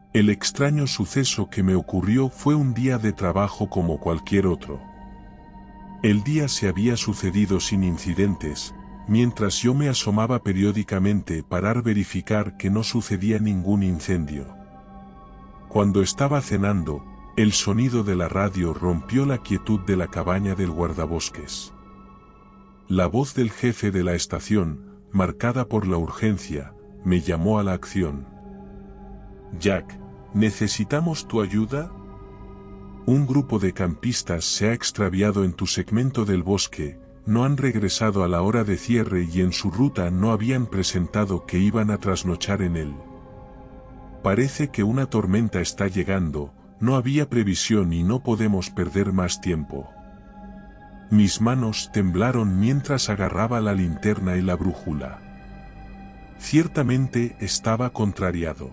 El extraño suceso que me ocurrió fue un día de trabajo como cualquier otro. El día se había sucedido sin incidentes, mientras yo me asomaba periódicamente para verificar que no sucedía ningún incendio. Cuando estaba cenando, el sonido de la radio rompió la quietud de la cabaña del guardabosques. La voz del jefe de la estación, marcada por la urgencia, me llamó a la acción. «Jack, ¿necesitamos tu ayuda? Un grupo de campistas se ha extraviado en tu segmento del bosque, no han regresado a la hora de cierre y en su ruta no habían presentado que iban a trasnochar en él. Parece que una tormenta está llegando, no había previsión y no podemos perder más tiempo». Mis manos temblaron mientras agarraba la linterna y la brújula. Ciertamente estaba contrariado.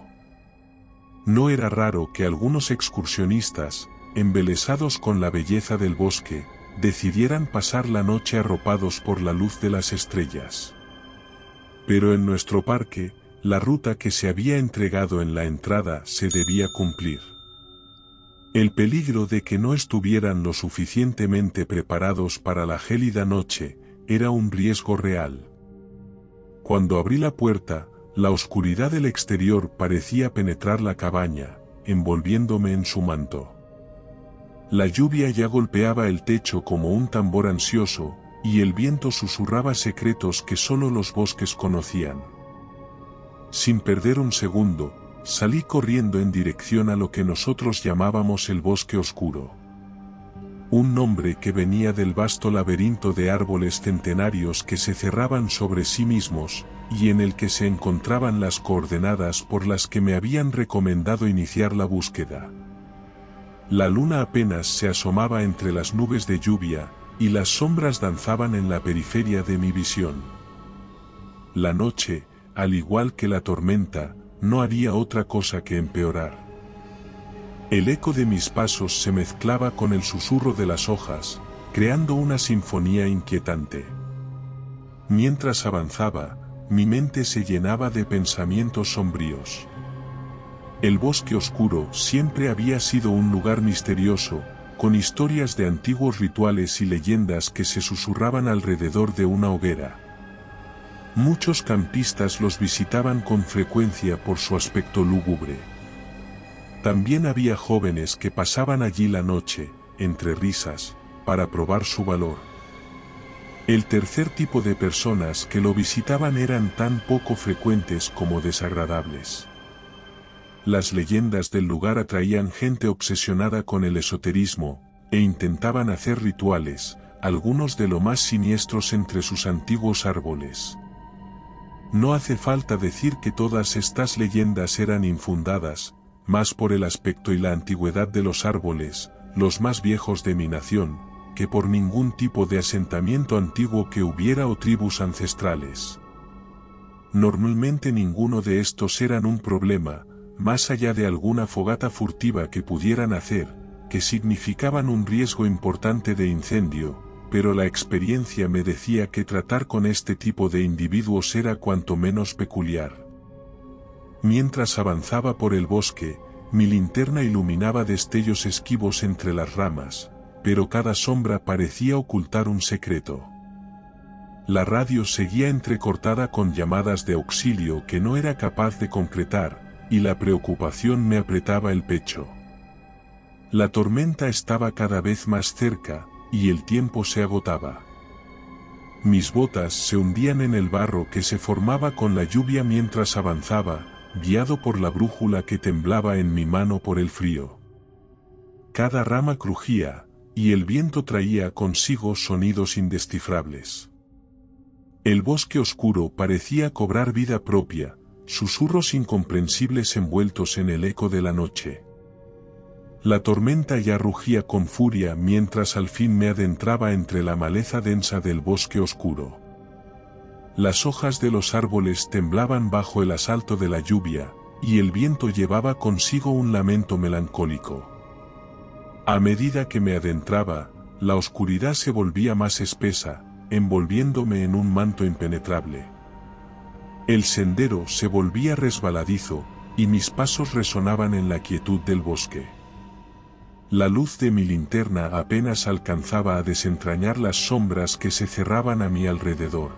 No era raro que algunos excursionistas, embelesados con la belleza del bosque, decidieran pasar la noche arropados por la luz de las estrellas. Pero en nuestro parque, la ruta que se había entregado en la entrada se debía cumplir. El peligro de que no estuvieran lo suficientemente preparados para la gélida noche, era un riesgo real. Cuando abrí la puerta, la oscuridad del exterior parecía penetrar la cabaña, envolviéndome en su manto. La lluvia ya golpeaba el techo como un tambor ansioso, y el viento susurraba secretos que solo los bosques conocían. Sin perder un segundo, salí corriendo en dirección a lo que nosotros llamábamos el bosque oscuro. Un nombre que venía del vasto laberinto de árboles centenarios que se cerraban sobre sí mismos, y en el que se encontraban las coordenadas por las que me habían recomendado iniciar la búsqueda. La luna apenas se asomaba entre las nubes de lluvia, y las sombras danzaban en la periferia de mi visión. La noche, al igual que la tormenta, no haría otra cosa que empeorar. El eco de mis pasos se mezclaba con el susurro de las hojas, creando una sinfonía inquietante. Mientras avanzaba, mi mente se llenaba de pensamientos sombríos. El bosque oscuro siempre había sido un lugar misterioso, con historias de antiguos rituales y leyendas que se susurraban alrededor de una hoguera. Muchos campistas los visitaban con frecuencia por su aspecto lúgubre. También había jóvenes que pasaban allí la noche, entre risas, para probar su valor. El tercer tipo de personas que lo visitaban eran tan poco frecuentes como desagradables. Las leyendas del lugar atraían gente obsesionada con el esoterismo, e intentaban hacer rituales, algunos de lo más siniestros entre sus antiguos árboles. No hace falta decir que todas estas leyendas eran infundadas, más por el aspecto y la antigüedad de los árboles, los más viejos de mi nación, que por ningún tipo de asentamiento antiguo que hubiera o tribus ancestrales. Normalmente ninguno de estos eran un problema, más allá de alguna fogata furtiva que pudieran hacer, que significaban un riesgo importante de incendio, pero la experiencia me decía que tratar con este tipo de individuos era cuanto menos peculiar. Mientras avanzaba por el bosque, mi linterna iluminaba destellos esquivos entre las ramas, pero cada sombra parecía ocultar un secreto. La radio seguía entrecortada con llamadas de auxilio que no era capaz de concretar, y la preocupación me apretaba el pecho. La tormenta estaba cada vez más cerca, y el tiempo se agotaba. Mis botas se hundían en el barro que se formaba con la lluvia mientras avanzaba, guiado por la brújula que temblaba en mi mano por el frío. Cada rama crujía, y el viento traía consigo sonidos indescifrables. El bosque oscuro parecía cobrar vida propia, susurros incomprensibles envueltos en el eco de la noche. La tormenta ya rugía con furia mientras al fin me adentraba entre la maleza densa del bosque oscuro. Las hojas de los árboles temblaban bajo el asalto de la lluvia, y el viento llevaba consigo un lamento melancólico. A medida que me adentraba, la oscuridad se volvía más espesa, envolviéndome en un manto impenetrable. El sendero se volvía resbaladizo, y mis pasos resonaban en la quietud del bosque. La luz de mi linterna apenas alcanzaba a desentrañar las sombras que se cerraban a mi alrededor.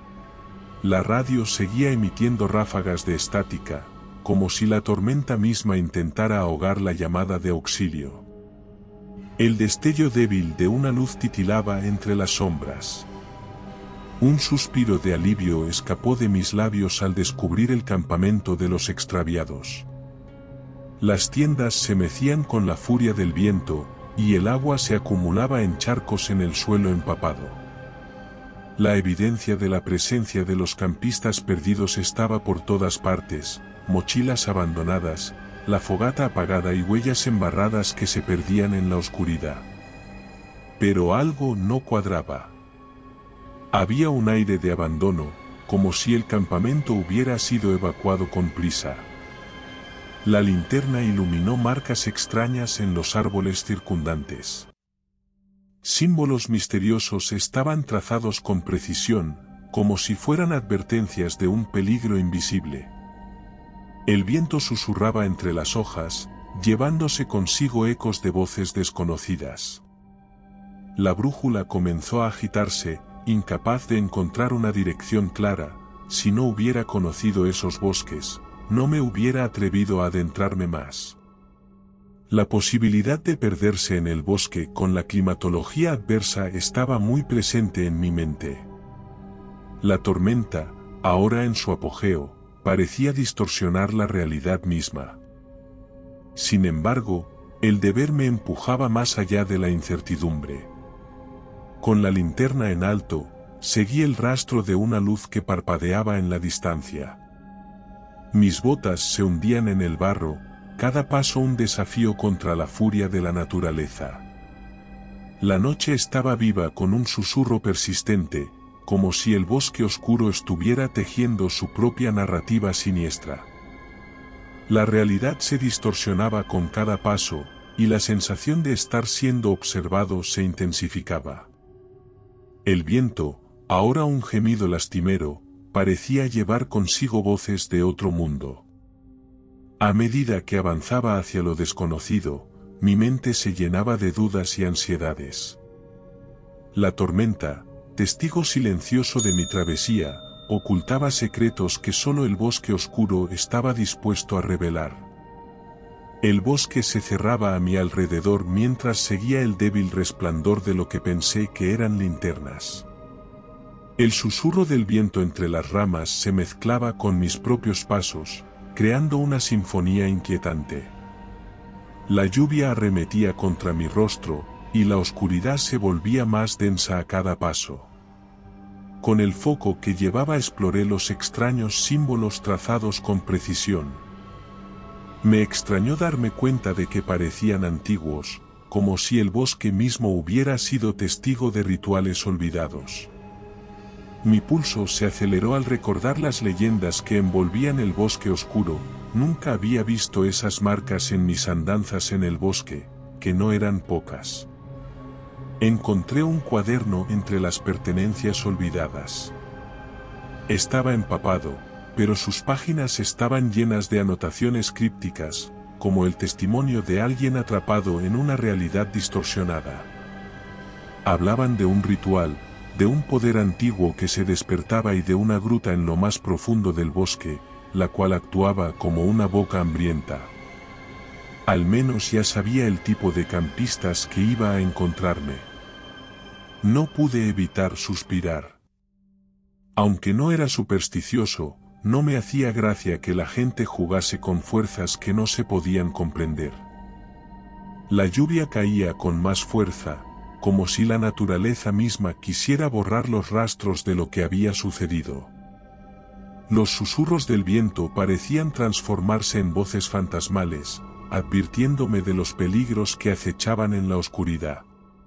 La radio seguía emitiendo ráfagas de estática, como si la tormenta misma intentara ahogar la llamada de auxilio. El destello débil de una luz titilaba entre las sombras. Un suspiro de alivio escapó de mis labios al descubrir el campamento de los extraviados. Las tiendas se mecían con la furia del viento, y el agua se acumulaba en charcos en el suelo empapado. La evidencia de la presencia de los campistas perdidos estaba por todas partes, mochilas abandonadas, la fogata apagada y huellas embarradas que se perdían en la oscuridad. Pero algo no cuadraba. Había un aire de abandono, como si el campamento hubiera sido evacuado con prisa. La linterna iluminó marcas extrañas en los árboles circundantes. Símbolos misteriosos estaban trazados con precisión, como si fueran advertencias de un peligro invisible. El viento susurraba entre las hojas, llevándose consigo ecos de voces desconocidas. La brújula comenzó a agitarse, incapaz de encontrar una dirección clara. Si no hubiera conocido esos bosques, no me hubiera atrevido a adentrarme más. La posibilidad de perderse en el bosque con la climatología adversa estaba muy presente en mi mente. La tormenta, ahora en su apogeo, parecía distorsionar la realidad misma. Sin embargo, el deber me empujaba más allá de la incertidumbre. Con la linterna en alto, seguí el rastro de una luz que parpadeaba en la distancia. Mis botas se hundían en el barro, cada paso un desafío contra la furia de la naturaleza. La noche estaba viva con un susurro persistente, como si el bosque oscuro estuviera tejiendo su propia narrativa siniestra. La realidad se distorsionaba con cada paso, y la sensación de estar siendo observado se intensificaba. El viento, ahora un gemido lastimero, parecía llevar consigo voces de otro mundo. A medida que avanzaba hacia lo desconocido, mi mente se llenaba de dudas y ansiedades. La tormenta, testigo silencioso de mi travesía, ocultaba secretos que solo el bosque oscuro estaba dispuesto a revelar. El bosque se cerraba a mi alrededor mientras seguía el débil resplandor de lo que pensé que eran linternas. El susurro del viento entre las ramas se mezclaba con mis propios pasos, creando una sinfonía inquietante. La lluvia arremetía contra mi rostro, y la oscuridad se volvía más densa a cada paso. Con el foco que llevaba exploré los extraños símbolos trazados con precisión. Me extrañó darme cuenta de que parecían antiguos, como si el bosque mismo hubiera sido testigo de rituales olvidados. Mi pulso se aceleró al recordar las leyendas que envolvían el bosque oscuro. Nunca había visto esas marcas en mis andanzas en el bosque, que no eran pocas. Encontré un cuaderno entre las pertenencias olvidadas. Estaba empapado, pero sus páginas estaban llenas de anotaciones crípticas, como el testimonio de alguien atrapado en una realidad distorsionada. Hablaban de un ritual, de un poder antiguo que se despertaba y de una gruta en lo más profundo del bosque, la cual actuaba como una boca hambrienta. Al menos ya sabía el tipo de campistas que iba a encontrarme. No pude evitar suspirar. Aunque no era supersticioso, no me hacía gracia que la gente jugase con fuerzas que no se podían comprender. La lluvia caía con más fuerza, como si la naturaleza misma quisiera borrar los rastros de lo que había sucedido. Los susurros del viento parecían transformarse en voces fantasmales, advirtiéndome de los peligros que acechaban en la oscuridad.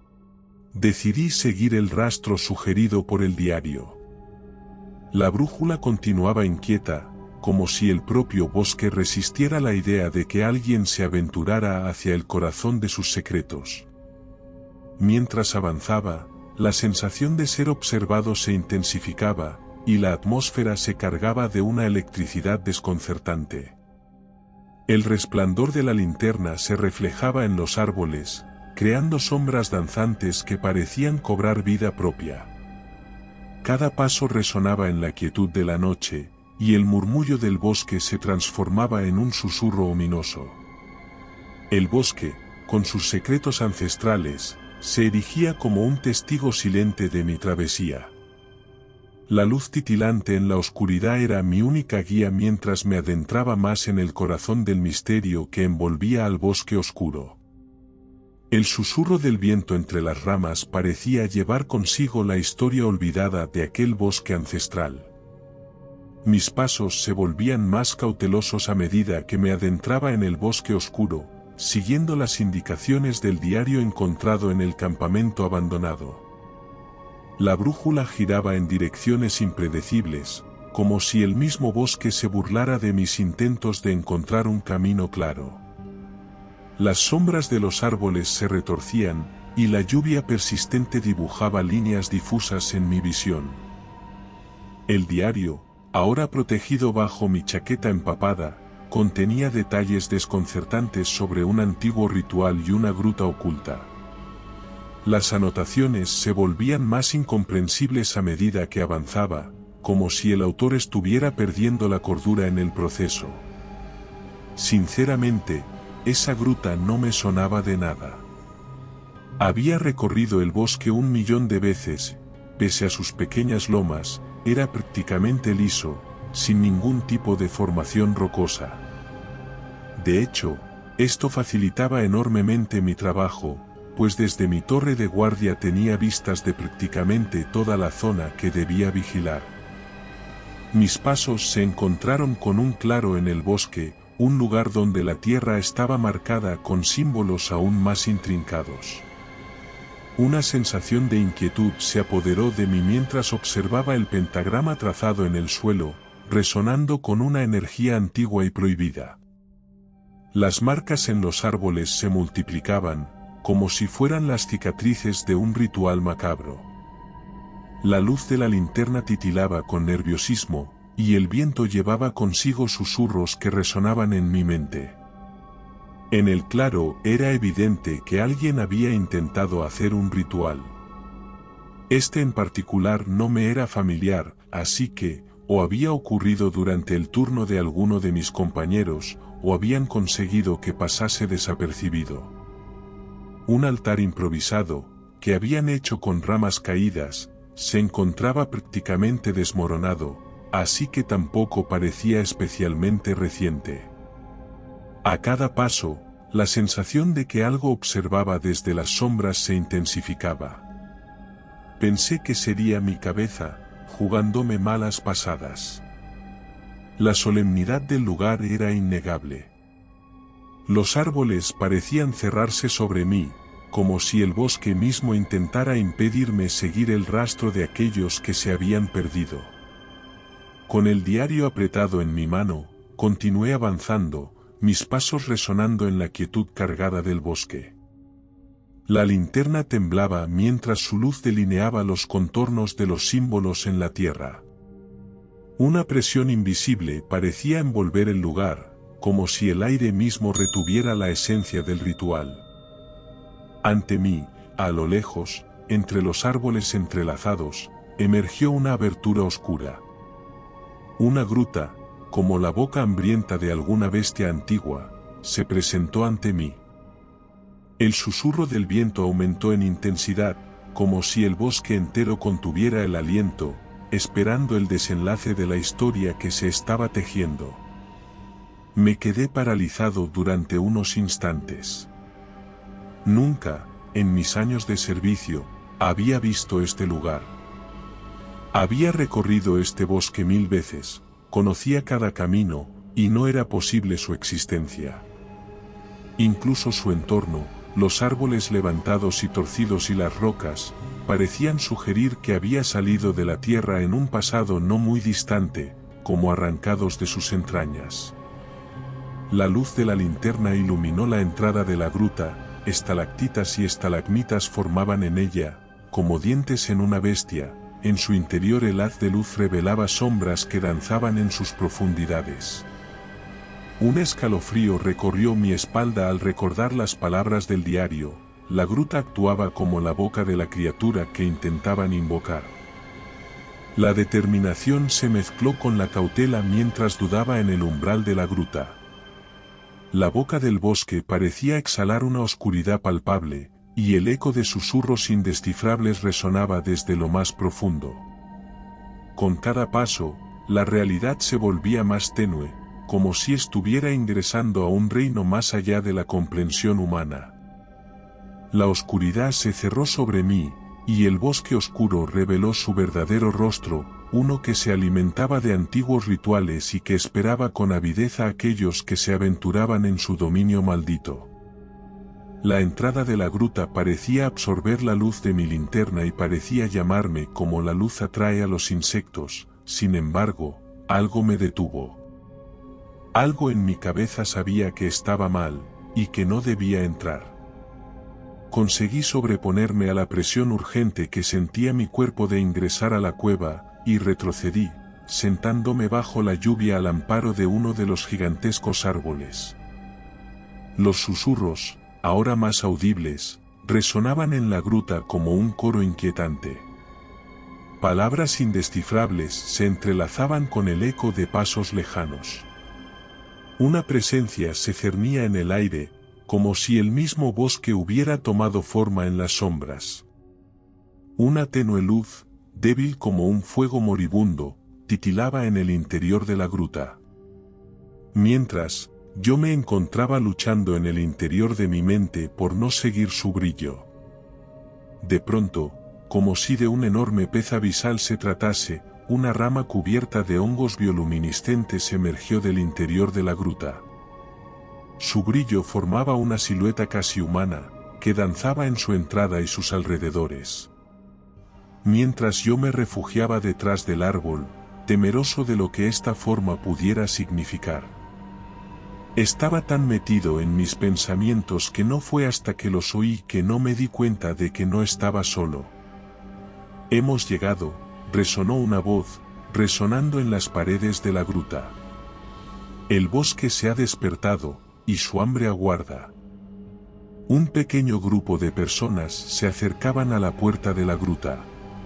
Decidí seguir el rastro sugerido por el diario. La brújula continuaba inquieta, como si el propio bosque resistiera la idea de que alguien se aventurara hacia el corazón de sus secretos. Mientras avanzaba, la sensación de ser observado se intensificaba, y la atmósfera se cargaba de una electricidad desconcertante. El resplandor de la linterna se reflejaba en los árboles, creando sombras danzantes que parecían cobrar vida propia. Cada paso resonaba en la quietud de la noche, y el murmullo del bosque se transformaba en un susurro ominoso. El bosque, con sus secretos ancestrales, se erigía como un testigo silente de mi travesía. La luz titilante en la oscuridad era mi única guía mientras me adentraba más en el corazón del misterio que envolvía al bosque oscuro. El susurro del viento entre las ramas parecía llevar consigo la historia olvidada de aquel bosque ancestral. Mis pasos se volvían más cautelosos a medida que me adentraba en el bosque oscuro, siguiendo las indicaciones del diario encontrado en el campamento abandonado. La brújula giraba en direcciones impredecibles, como si el mismo bosque se burlara de mis intentos de encontrar un camino claro. Las sombras de los árboles se retorcían, y la lluvia persistente dibujaba líneas difusas en mi visión. El diario, ahora protegido bajo mi chaqueta empapada, contenía detalles desconcertantes sobre un antiguo ritual y una gruta oculta. Las anotaciones se volvían más incomprensibles a medida que avanzaba, como si el autor estuviera perdiendo la cordura en el proceso. Sinceramente, esa gruta no me sonaba de nada. Había recorrido el bosque 1.000.000 de veces, pese a sus pequeñas lomas, era prácticamente liso, sin ningún tipo de formación rocosa. De hecho, esto facilitaba enormemente mi trabajo, pues desde mi torre de guardia tenía vistas de prácticamente toda la zona que debía vigilar. Mis pasos se encontraron con un claro en el bosque, un lugar donde la tierra estaba marcada con símbolos aún más intrincados. Una sensación de inquietud se apoderó de mí mientras observaba el pentagrama trazado en el suelo, resonando con una energía antigua y prohibida. Las marcas en los árboles se multiplicaban, como si fueran las cicatrices de un ritual macabro. La luz de la linterna titilaba con nerviosismo, y el viento llevaba consigo susurros que resonaban en mi mente. En el claro era evidente que alguien había intentado hacer un ritual. Este en particular no me era familiar, así que, o había ocurrido durante el turno de alguno de mis compañeros, o habían conseguido que pasase desapercibido. Un altar improvisado, que habían hecho con ramas caídas, se encontraba prácticamente desmoronado, así que tampoco parecía especialmente reciente. A cada paso, la sensación de que algo observaba desde las sombras se intensificaba. Pensé que sería mi cabeza, jugándome malas pasadas. La solemnidad del lugar era innegable. Los árboles parecían cerrarse sobre mí, como si el bosque mismo intentara impedirme seguir el rastro de aquellos que se habían perdido. Con el diario apretado en mi mano, continué avanzando, mis pasos resonando en la quietud cargada del bosque. La linterna temblaba mientras su luz delineaba los contornos de los símbolos en la tierra. Una presión invisible parecía envolver el lugar, como si el aire mismo retuviera la esencia del ritual. Ante mí, a lo lejos, entre los árboles entrelazados, emergió una abertura oscura. Una gruta, como la boca hambrienta de alguna bestia antigua, se presentó ante mí. El susurro del viento aumentó en intensidad, como si el bosque entero contuviera el aliento, esperando el desenlace de la historia que se estaba tejiendo. Me quedé paralizado durante unos instantes. Nunca, en mis años de servicio, había visto este lugar. Había recorrido este bosque 1000 veces, conocía cada camino, y no era posible su existencia. Incluso su entorno, los árboles levantados y torcidos y las rocas, parecían sugerir que había salido de la tierra en un pasado no muy distante, como arrancados de sus entrañas. La luz de la linterna iluminó la entrada de la gruta, estalactitas y estalagmitas formaban en ella, como dientes en una bestia. En su interior el haz de luz revelaba sombras que danzaban en sus profundidades. Un escalofrío recorrió mi espalda al recordar las palabras del diario. La gruta actuaba como la boca de la criatura que intentaban invocar. La determinación se mezcló con la cautela mientras dudaba en el umbral de la gruta. La boca del bosque parecía exhalar una oscuridad palpable, y el eco de susurros indescifrables resonaba desde lo más profundo. Con cada paso, la realidad se volvía más tenue, como si estuviera ingresando a un reino más allá de la comprensión humana. La oscuridad se cerró sobre mí, y el bosque oscuro reveló su verdadero rostro, uno que se alimentaba de antiguos rituales y que esperaba con avidez a aquellos que se aventuraban en su dominio maldito. La entrada de la gruta parecía absorber la luz de mi linterna y parecía llamarme como la luz atrae a los insectos. Sin embargo, algo me detuvo. Algo en mi cabeza sabía que estaba mal, y que no debía entrar. Conseguí sobreponerme a la presión urgente que sentía mi cuerpo de ingresar a la cueva, y retrocedí, sentándome bajo la lluvia al amparo de uno de los gigantescos árboles. Los susurros, ahora más audibles, resonaban en la gruta como un coro inquietante. Palabras indescifrables se entrelazaban con el eco de pasos lejanos. Una presencia se cernía en el aire, como si el mismo bosque hubiera tomado forma en las sombras. Una tenue luz, débil como un fuego moribundo, titilaba en el interior de la gruta. Mientras, yo me encontraba luchando en el interior de mi mente por no seguir su brillo. De pronto, como si de un enorme pez abisal se tratase, una rama cubierta de hongos bioluminiscentes emergió del interior de la gruta. Su brillo formaba una silueta casi humana, que danzaba en su entrada y sus alrededores. Mientras yo me refugiaba detrás del árbol, temeroso de lo que esta forma pudiera significar. Estaba tan metido en mis pensamientos que no fue hasta que los oí que no me di cuenta de que no estaba solo. «Hemos llegado», resonó una voz, resonando en las paredes de la gruta. «El bosque se ha despertado, y su hambre aguarda». Un pequeño grupo de personas se acercaban a la puerta de la gruta.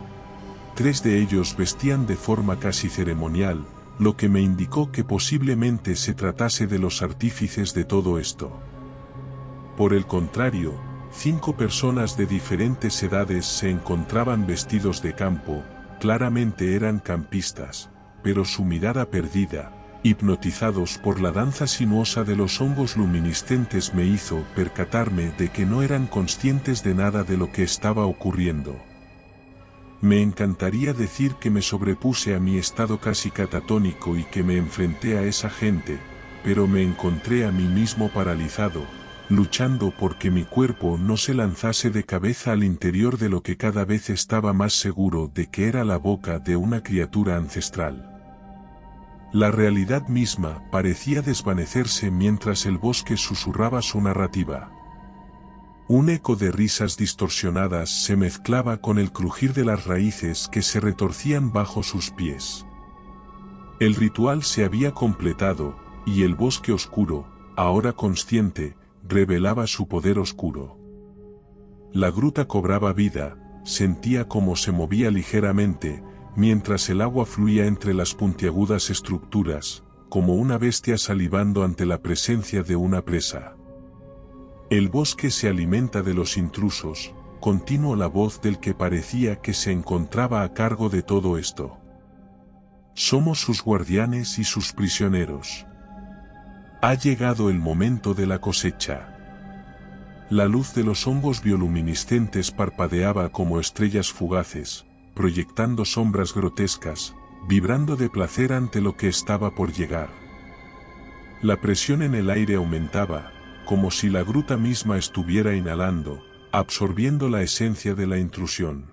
3 de ellos vestían de forma casi ceremonial, lo que me indicó que posiblemente se tratase de los artífices de todo esto. Por el contrario, 5 personas de diferentes edades se encontraban vestidos de campo, claramente eran campistas, pero su mirada perdida, hipnotizados por la danza sinuosa de los hongos luminiscentes me hizo percatarme de que no eran conscientes de nada de lo que estaba ocurriendo. Me encantaría decir que me sobrepuse a mi estado casi catatónico y que me enfrenté a esa gente, pero me encontré a mí mismo paralizado, luchando porque mi cuerpo no se lanzase de cabeza al interior de lo que cada vez estaba más seguro de que era la boca de una criatura ancestral. La realidad misma parecía desvanecerse mientras el bosque susurraba su narrativa. Un eco de risas distorsionadas se mezclaba con el crujir de las raíces que se retorcían bajo sus pies. El ritual se había completado, y el bosque oscuro, ahora consciente, revelaba su poder oscuro. La gruta cobraba vida, sentía cómo se movía ligeramente, mientras el agua fluía entre las puntiagudas estructuras, como una bestia salivando ante la presencia de una presa. El bosque se alimenta de los intrusos, continuó la voz del que parecía que se encontraba a cargo de todo esto. Somos sus guardianes y sus prisioneros. Ha llegado el momento de la cosecha. La luz de los hongos bioluminiscentes parpadeaba como estrellas fugaces, proyectando sombras grotescas, vibrando de placer ante lo que estaba por llegar. La presión en el aire aumentaba, como si la gruta misma estuviera inhalando, absorbiendo la esencia de la intrusión.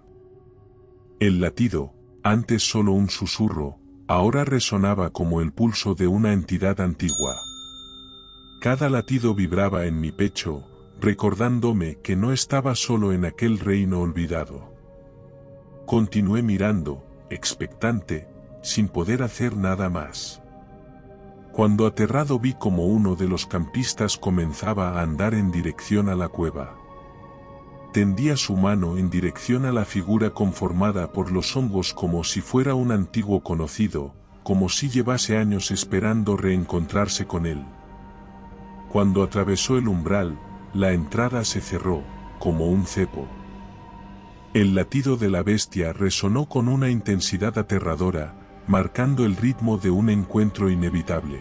El latido, antes solo un susurro, ahora resonaba como el pulso de una entidad antigua. Cada latido vibraba en mi pecho, recordándome que no estaba solo en aquel reino olvidado. Continué mirando, expectante, sin poder hacer nada más. cuando aterrado vi como uno de los campistas comenzaba a andar en dirección a la cueva. Tendía su mano en dirección a la figura conformada por los hongos como si fuera un antiguo conocido, como si llevase años esperando reencontrarse con él. Cuando atravesó el umbral, la entrada se cerró, como un cepo. El latido de la bestia resonó con una intensidad aterradora, marcando el ritmo de un encuentro inevitable.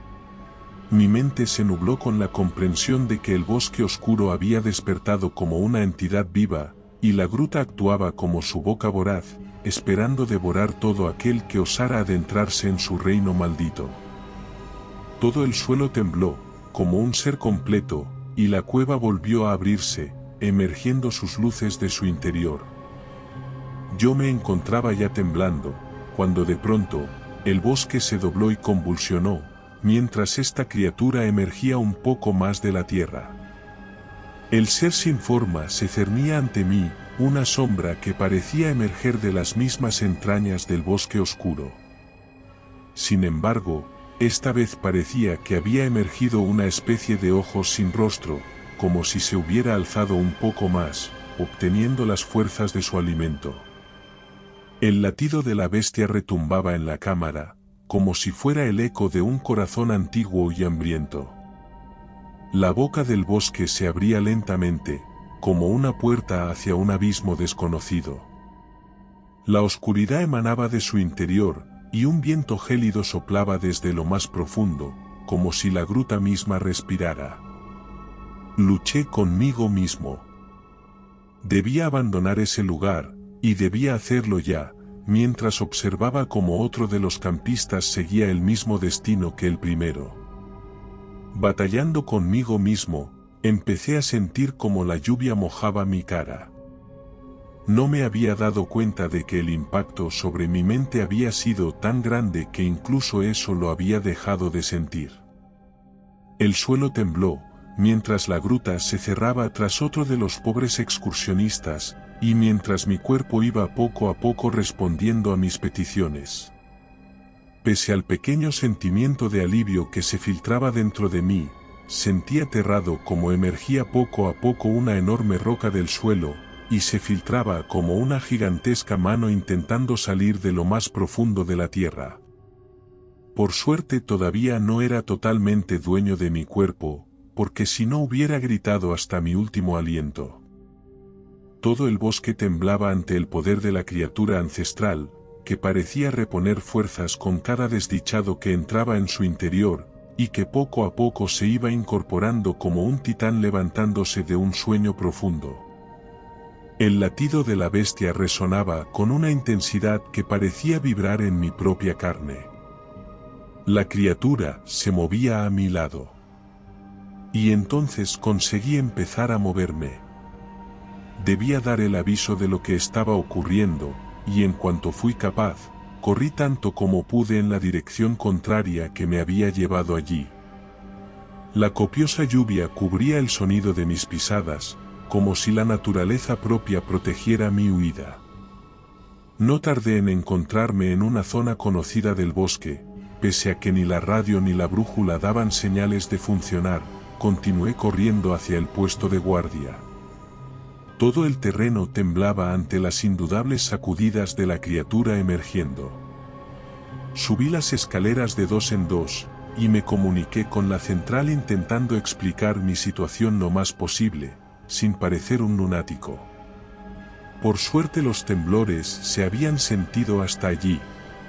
Mi mente se nubló con la comprensión de que el bosque oscuro había despertado como una entidad viva, y la gruta actuaba como su boca voraz, esperando devorar todo aquel que osara adentrarse en su reino maldito. Todo el suelo tembló, como un ser completo, y la cueva volvió a abrirse, emergiendo sus luces de su interior. Yo me encontraba ya temblando, cuando de pronto, el bosque se dobló y convulsionó, mientras esta criatura emergía un poco más de la tierra. El ser sin forma se cernía ante mí, una sombra que parecía emerger de las mismas entrañas del bosque oscuro. Sin embargo, esta vez parecía que había emergido una especie de ojos sin rostro, como si se hubiera alzado un poco más, obteniendo las fuerzas de su alimento. El latido de la bestia retumbaba en la cámara, como si fuera el eco de un corazón antiguo y hambriento. La boca del bosque se abría lentamente, como una puerta hacia un abismo desconocido. La oscuridad emanaba de su interior, y un viento gélido soplaba desde lo más profundo, como si la gruta misma respirara. Luché conmigo mismo. Debía abandonar ese lugar, y debía hacerlo ya, mientras observaba cómo otro de los campistas seguía el mismo destino que el primero. Batallando conmigo mismo, empecé a sentir como la lluvia mojaba mi cara. No me había dado cuenta de que el impacto sobre mi mente había sido tan grande que incluso eso lo había dejado de sentir. El suelo tembló, mientras la gruta se cerraba tras otro de los pobres excursionistas, y mientras mi cuerpo iba poco a poco respondiendo a mis peticiones. Pese al pequeño sentimiento de alivio que se filtraba dentro de mí, sentí aterrado como emergía poco a poco una enorme roca del suelo, y se filtraba como una gigantesca mano intentando salir de lo más profundo de la tierra. Por suerte todavía no era totalmente dueño de mi cuerpo, porque si no hubiera gritado hasta mi último aliento. Todo el bosque temblaba ante el poder de la criatura ancestral, que parecía reponer fuerzas con cada desdichado que entraba en su interior, y que poco a poco se iba incorporando como un titán levantándose de un sueño profundo. El latido de la bestia resonaba con una intensidad que parecía vibrar en mi propia carne. La criatura se movía a mi lado. Y entonces conseguí empezar a moverme. Debía dar el aviso de lo que estaba ocurriendo, y en cuanto fui capaz, corrí tanto como pude en la dirección contraria que me había llevado allí. La copiosa lluvia cubría el sonido de mis pisadas, como si la naturaleza propia protegiera mi huida. No tardé en encontrarme en una zona conocida del bosque, pese a que ni la radio ni la brújula daban señales de funcionar, continué corriendo hacia el puesto de guardia. Todo el terreno temblaba ante las indudables sacudidas de la criatura emergiendo. Subí las escaleras de 2 en 2, y me comuniqué con la central intentando explicar mi situación lo más posible, sin parecer un lunático. Por suerte los temblores se habían sentido hasta allí.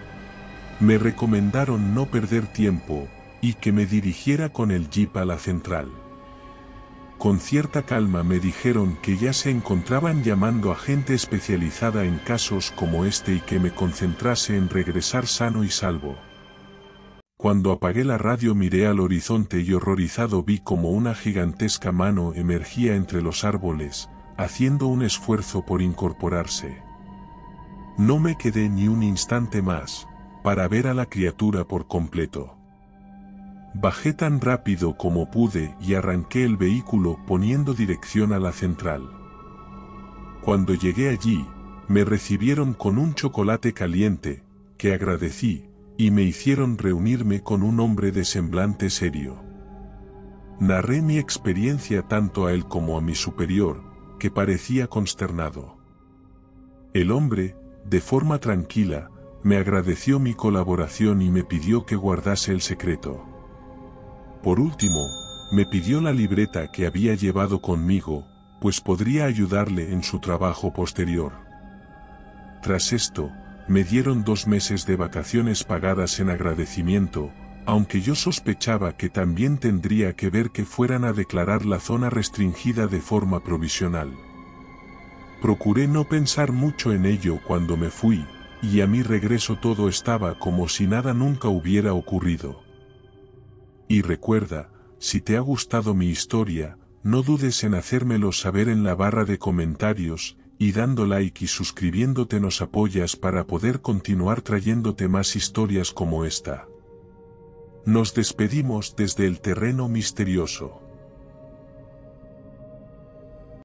Me recomendaron no perder tiempo, y que me dirigiera con el jeep a la central. Con cierta calma me dijeron que ya se encontraban llamando a gente especializada en casos como este y que me concentrase en regresar sano y salvo. Cuando apagué la radio miré al horizonte y horrorizado vi como una gigantesca mano emergía entre los árboles, haciendo un esfuerzo por incorporarse. No me quedé ni un instante más, para ver a la criatura por completo. Bajé tan rápido como pude y arranqué el vehículo poniendo dirección a la central. Cuando llegué allí, me recibieron con un chocolate caliente, que agradecí, y me hicieron reunirme con un hombre de semblante serio. Narré mi experiencia tanto a él como a mi superior, que parecía consternado. El hombre, de forma tranquila, me agradeció mi colaboración y me pidió que guardase el secreto. Por último, me pidió la libreta que había llevado conmigo, pues podría ayudarle en su trabajo posterior. Tras esto, me dieron 2 meses de vacaciones pagadas en agradecimiento, aunque yo sospechaba que también tendría que ver que fueran a declarar la zona restringida de forma provisional. Procuré no pensar mucho en ello cuando me fui, y a mi regreso todo estaba como si nada nunca hubiera ocurrido. Y recuerda, si te ha gustado mi historia, no dudes en hacérmelo saber en la barra de comentarios, y dando like y suscribiéndote nos apoyas para poder continuar trayéndote más historias como esta. Nos despedimos desde el terreno misterioso.